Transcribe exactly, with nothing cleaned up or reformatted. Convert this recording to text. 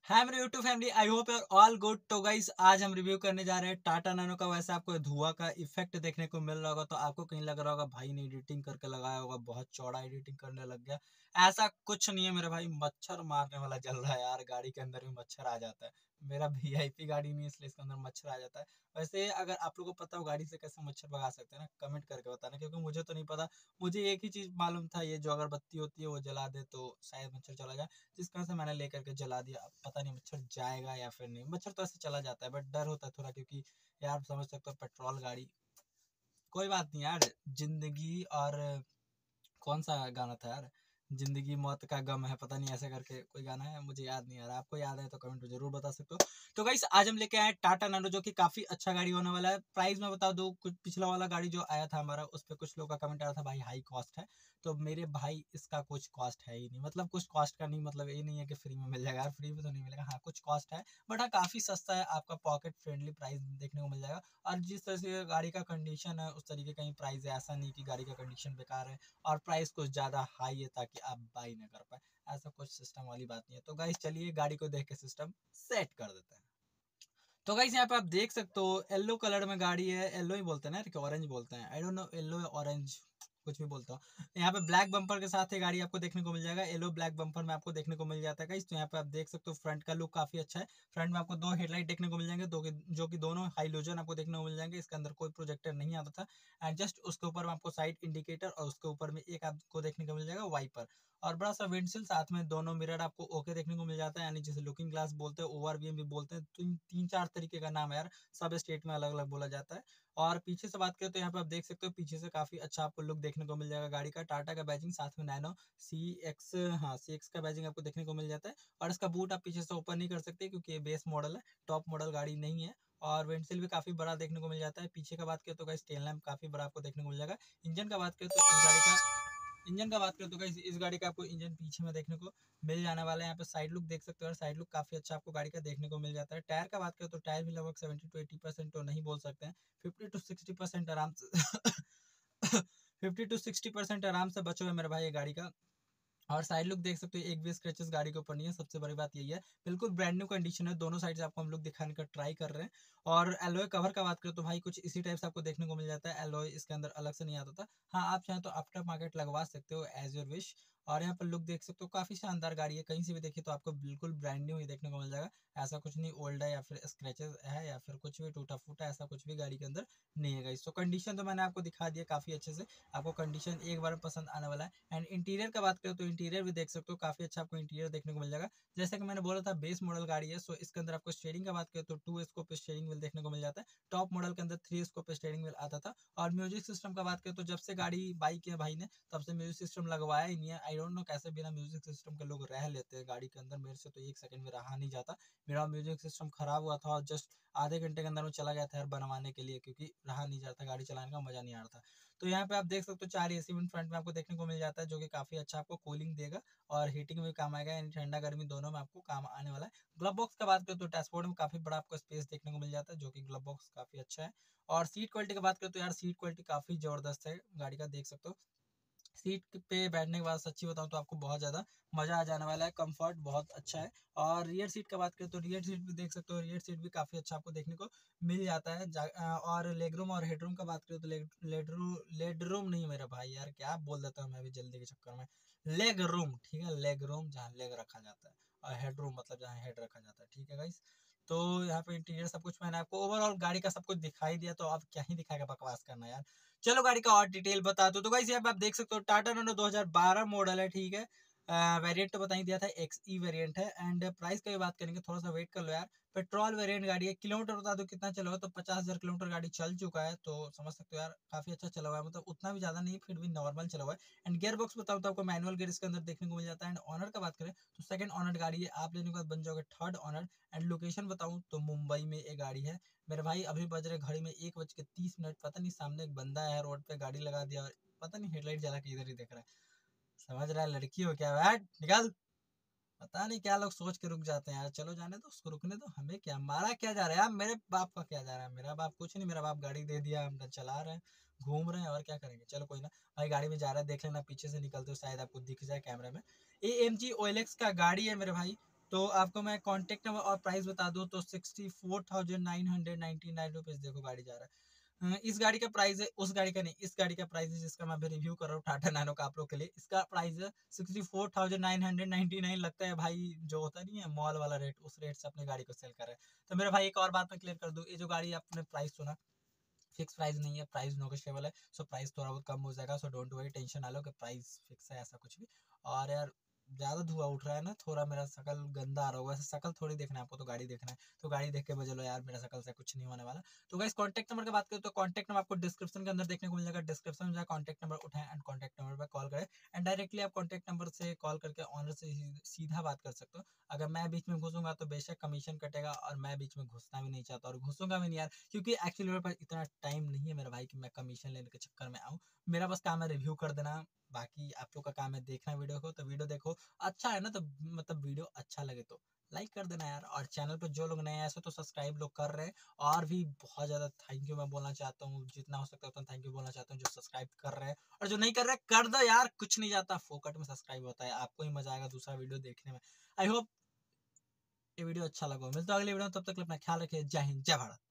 हाय मेरे YouTube family, I hope you are all good. तो guys आज हम रिव्यू करने जा रहे हैं टाटा नैनो का। वैसे आपको धुआं का इफेक्ट देखने को मिल रहा होगा, तो आपको कहीं लग रहा होगा भाई ने एडिटिंग करके लगाया होगा, बहुत चौड़ा एडिटिंग करने लग गया। ऐसा कुछ नहीं है मेरे भाई, मच्छर मारने वाला जल रहा है यार। गाड़ी के अंदर भी मच्छर आ जाता है। मेरा वीआईपी गाड़ी नहीं है, इसलिए इसके अंदर मच्छर आ जाता है। वैसे अगर आप लोगों को पता हो गाड़ी से कैसे मच्छर भगा सकते हैं ना, कमेंट करके बताना, क्योंकि मुझे तो नहीं पता। मुझे एक ही चीज मालूम था, ये जो अगरबत्ती होती है वो जला दे तो शायद मच्छर चला जाए, जिस कारण से मैंने लेकर के जला दिया। अब पता नहीं मच्छर जाएगा या फिर नहीं। मच्छर तो ऐसे चला जाता है, बट डर होता है थोड़ा, क्योंकि यार समझ सकते हो पेट्रोल गाड़ी। कोई बात नहीं यार, जिंदगी और कौन सा गाना था यार, जिंदगी मौत का गम है, पता नहीं ऐसे करके कोई गाना है, मुझे याद नहीं आ रहा। आपको याद है तो कमेंट में जरूर बता सकते हो। तो गाइस आज हम लेके आए टाटा नैनो, जो कि काफी अच्छा गाड़ी होने वाला है। प्राइस में बता दो, कुछ पिछला वाला गाड़ी जो आया था हमारा, उस पर कुछ लोगों का कमेंट आया था भाई हाई कॉस्ट है। तो मेरे भाई इसका कुछ कॉस्ट है ही नहीं, मतलब कुछ कॉस्ट का नहीं, मतलब ये नहीं है कि फ्री में मिल जाएगा यार, फ्री में तो नहीं मिलेगा। हाँ कुछ कॉस्ट है, बट हाँ काफी सस्ता है, आपका पॉकेट फ्रेंडली प्राइस देखने को मिल जाएगा। और जिस तरह से गाड़ी का कंडीशन है उस तरीके का ही प्राइस है, ऐसा नहीं कि गाड़ी का कंडीशन बेकार है और प्राइस कुछ ज़्यादा हाई है ताकि आप बाई ना कर पाए। ऐसा कुछ सिस्टम वाली बात नहीं है। तो गाइस चलिए गाड़ी को देख के सिस्टम सेट कर देते हैं। तो गाइस यहाँ पे आप देख सकते हो येलो कलर में गाड़ी है। येलो ही बोलते हैं ना कि ऑरेंज बोलते हैं, आई डोंट नो, येलो या ऑरेंज कुछ भी बोलता हूँ। यहाँ पे ब्लैक बम्पर के साथ ये गाड़ी आपको देखने को मिल जाएगा। येलो ब्लैक बम्पर में आपको देखने को मिल जाता है गाइस। तो यहाँ पे आप देख सकते हो फ्रंट का लुक काफी अच्छा है। फ्रंट में आपको दो हेडलाइट देखने को मिल जाएंगे, दो जो कि दोनों हाइलोजन आपको देखने को मिल जाएंगे। इसके अंदर कोई प्रोजेक्टर नहीं आता था। एंड जस्ट उसके ऊपर में आपको साइड इंडिकेटर और उसके ऊपर में एक आपको देखने को मिल जाएगा वाइपर और बड़ा सा विंडशील, साथ में दोनों मिरर आपको ओके देखने को मिल जाता है, यानी जिसे लुकिंग ग्लास बोलते हैं, ओवरवीएम भी बोलते हैं। तीन तीन चार तरीके का नाम है यार, सब स्टेट में अलग अलग बोला जाता है। और पीछे से बात करें तो यहाँ पे आप देख सकते हो पीछे से काफी अच्छा आपको लुक देखने को मिल जाएगा गाड़ी का। टाटा का बैजिंग, साथ में नैनो सी एक्स, हाँ सी एक्स का बैजिंग आपको देखने को मिल जाता है। और इसका बूट आप पीछे से ओपन नहीं कर सकते क्योंकि ये बेस मॉडल है, टॉप मॉडल गाड़ी नहीं है। और विंडशील भी काफी बड़ा देखने को मिल जाता है। पीछे का बात करें तो गाइस टेल लैंप काफी बड़ा आपको देखने को मिल जाएगा। इंजन का बात करें तो इस गाड़ी का इंजन का बात करें तो गाइस इस गाड़ी का आपको इंजन पीछे में देखने को मिल जाने वाला है। यहाँ पे साइड लुक देख सकते हो, और साइड लुक काफी अच्छा आपको गाड़ी का देखने को मिल जाता है। टायर का बात करें तो टायर भी लगभग सेवेंटी टू एटी परसेंट तो नहीं बोल सकते हैं, फिफ्टी टू सिक्सटी परसेंट आराम से फिफ्टी टू सिक्सटी परसेंट आराम से बचे हुए मेरे भाई ये गाड़ी का। और साइड लुक देख सकते हो, एक भी स्क्रैचेस गाड़ी के ऊपर नहीं है, सबसे बड़ी बात यही है। बिल्कुल ब्रांड न्यू कंडीशन है, दोनों साइड से आपको हम लोग दिखाने का ट्राई कर रहे हैं। और एलॉय कवर का बात करें तो भाई कुछ इसी टाइप से आपको देखने को मिल जाता है। एलॉय इसके अंदर अलग से नहीं आता था। हाँ आप चाहें तो आफ्टर मार्केट लगवा सकते हो एज योर विश। और यहाँ पर लुक देख सकते हो, काफी शानदार गाड़ी है, कहीं से भी देखिए तो आपको बिल्कुल ब्रांड न्यू ही देखने को मिल जाएगा। ऐसा कुछ नहीं ओल्ड है या फिर स्क्रैचेस है या फिर कुछ भी टूटा फूटा, ऐसा कुछ भी गाड़ी के अंदर नहीं है गाइस। तो कंडीशन तो मैंने आपको दिखा दिया काफी अच्छे से, आपको कंडीशन एक बार पसंद आने वाला है। एंड इंटीरियर का बात करें तो इंटीरियर भी देख सकते हो, काफी अच्छा आपको इंटीरियर देखने को मिल जाएगा। जैसे कि मैंने बोला था बेस मॉडल गाड़ी है, सो इसके अंदर आपको स्टीयरिंग का बात करें तो टू स्कोप स्टीयरिंग व्हील देखने को मिल जाता है। टॉप मॉडल के अंदर थ्री स्कोप स्टीयरिंग व्हील आता था। और म्यूजिक सिस्टम का बात करें तो जब से गाड़ी बाई की है भाई ने, तब से म्यूजिक सिस्टम लगवाया ही नहीं है। आई डोंट नो कैसे बिना म्यूजिक सिस्टम के लोग रह लेते हैं गाड़ी के अंदर, मेरे से तो एक सेकंड में रहा नहीं जाता। मेरा म्यूजिक सिस्टम खराब हुआ था और जस्ट आधे घंटे के अंदर में चला गया था यार बनवाने के लिए, क्योंकि रहा नहीं जाता, गाड़ी चलाने का मजा नहीं आ रहा था। तो यहाँ पे आप देख सकते हो चार एसी इन फ्रंट में आपको देखने को मिल जाता है, जो कि काफी अच्छा आपको कूलिंग देगा और हीटिंग में भी काम आएगा, यानी ठंडा गर्मी दोनों में आपको काम आने वाला है। ग्लव बॉक्स का बात करें तो डैशबोर्ड में काफी बड़ा आपको स्पेस देखने को मिल जाता है, जो कि ग्लव बॉक्स काफी अच्छा है। और सीट क्वालिटी की बात करें तो यार सीट क्वालिटी काफी जबरदस्त है गाड़ी का, देख सकते हो। सीट पे बैठने के बाद सच्ची बताऊं तो आपको बहुत ज़्यादा मज़ा आ जाने वाला है, कंफर्ट बहुत अच्छा है। और रियर सीट का बात करें तो रियर सीट भी देख सकते हो, रियर सीट भी काफ़ी अच्छा आपको देखने को मिल जाता है। और लेग रूम और हेड रूम का बात करें तो leg led room led room नहीं मेरा भाई, यार क्या बोल देता हूँ मैं अभी जल्दी के चक्कर में। लेग रूम, ठीक है, लेग रूम जहाँ लेग रखा जाता है, और हेड रूम मतलब जहाँ हेड रखा जाता है, ठीक है गाइस। तो यहाँ पे इंटीरियर सब कुछ मैंने आपको ओवरऑल गाड़ी का सब कुछ दिखाई दिया, तो अब क्या ही दिखाएगा, बकवास करना यार। चलो गाड़ी का और डिटेल बता दो। तो गाइस यहाँ पे आप देख सकते हो टाटा नैनो दो हज़ार बारह मॉडल है, ठीक है। वेरिएंट तो बता ही दिया था, एक्स ई वेरिएंट है। एंड प्राइस का भी बात करेंगे, थोड़ा सा वेट कर लो यार। पेट्रोल वेरिएंट गाड़ी है, किलोमीटर बता दो कितना चला हुआ, तो पचास हजार किलोमीटर गाड़ी चल चुका है, तो समझ सकते हो यार काफी अच्छा चला हुआ है, मतलब उतना भी ज्यादा नहीं फिर भी नॉर्मल चला हुआ है। एंड गियर बॉक्स बताओ तो आपको मैनुअल गियर इसके अंदर देखने को मिल जाता है। एंड ऑनर का बात करें तो सेकंड ऑनर गाड़ी है, आप लेने के बाद बन जाओगे थर्ड ऑनर। एंड लोकेशन बताऊं तो मुंबई में ये गाड़ी है मेरे भाई। अभी बज रहे घड़ी में एक बज के तीस मिनट, पता नहीं सामने एक बंदा है रोड पे गाड़ी लगा दिया और पता नहीं हेडलाइट जला के इधर ही देख रहा है। समझ रहा है लड़की हो क्या, बैठ निकल। पता नहीं क्या लोग सोच के रुक जाते हैं यार, चलो जाने दो उसको, रुकने दो, हमें क्या, हमारा क्या जा रहा है यार, मेरे बाप का क्या जा रहा है। मेरा बाप कुछ नहीं, मेरा बाप गाड़ी दे दिया, हम चला रहे हैं, घूम रहे हैं, और क्या करेंगे। चलो कोई ना भाई, गाड़ी में जा रहा है, देख लेना पीछे से निकलते हो शायद आपको दिख जाए कैमरे में। A M G O L X का गाड़ी है मेरे भाई। तो आपको मैं कॉन्टेक्ट नंबर और प्राइस बता दूं तो sixty four thousand nine hundred ninety nine rupees देखो गाड़ी जा रहा है। अ, इस गाड़ी का प्राइस है, उस गाड़ी का नहीं, इस गाड़ी का प्राइस है जिसका मैं अभी रिव्यू कर रहा हूँ टाटा नैनो का आप लोग के लिए। इसका प्राइस है sixty four thousand nine hundred ninety nine. लगता है भाई जो होता नहीं है मॉल वाला रेट, उस रेट से अपनी गाड़ी को सेल कर रहे हैं। तो मेरे भाई एक और बात मैं क्लियर कर दूं, ये जो गाड़ी आपने प्राइस सुना, फिक्स प्राइस नहीं है, प्राइस नेगोशिएबल है। सो प्राइस थोड़ा बहुत कम हो जाएगा। सो डोंट वरी, टेंशन ना लो कि प्राइस फिक्स है ऐसा कुछ भी। और यार ज्यादा धुआं उठ रहा है ना, थोड़ा मेरा शकल गंदा आ रहा होगा। शकल थोड़ी देखना है आपको, तो गाड़ी देखना है। तो गाड़ी देख के बजा लो यार, मेरा शकल से कुछ नहीं होने वाला। तो गाइस कॉन्टैक्ट नंबर की बात करें तो कॉन्टैक्ट नंबर आपको डिस्क्रिप्शन के अंदर देखने को मिल जाएगा। डिस्क्रिप्शन में जाकर कॉन्टैक्ट नंबर उठाएं एंड कॉन्टैक्ट नंबर पर कॉल करें एंड डायरेक्टली आप कॉन्टैक्ट नंबर से कॉल करके ऑनर से सीधा बात कर सकते हो। अगर मैं बीच में घुसूंगा तो बेशक कमीशन कटेगा, और मैं बीच में घुसना भी नहीं चाहता और घुसूंगा भी नहीं यार, क्योंकि एक्चुअली मेरे पास इतना टाइम नहीं है मेरा भाई कि मैं कमीशन लेने के चक्कर में आऊँ। मेरा बस काम है रिव्यू कर देना, बाकी आप लोग का काम है देखना वीडियो को। तो वीडियो देखो, अच्छा है ना, तो मतलब वीडियो अच्छा लगे तो लाइक कर देना यार। और चैनल पर जो लोग नए ऐसे तो सब्सक्राइब लोग कर रहे हैं। और भी बहुत ज़्यादा थैंक यू मैं बोलना चाहता हूँ, जितना हो सकता है उतना थैंक यू बोलना चाहता हूँ जो सब्सक्राइब कर रहे हैं। और जो नहीं कर रहे कर दो यार, कुछ नहीं जाता, फोकट में सब्सक्राइब होता है, आपको ही मजा आएगा दूसरा वीडियो देखने में। आई होप ये वीडियो अच्छा लगा। मिलता है अगले वीडियो में, तब तक अपना ख्याल रखिए। जय हिंद, जय भारत।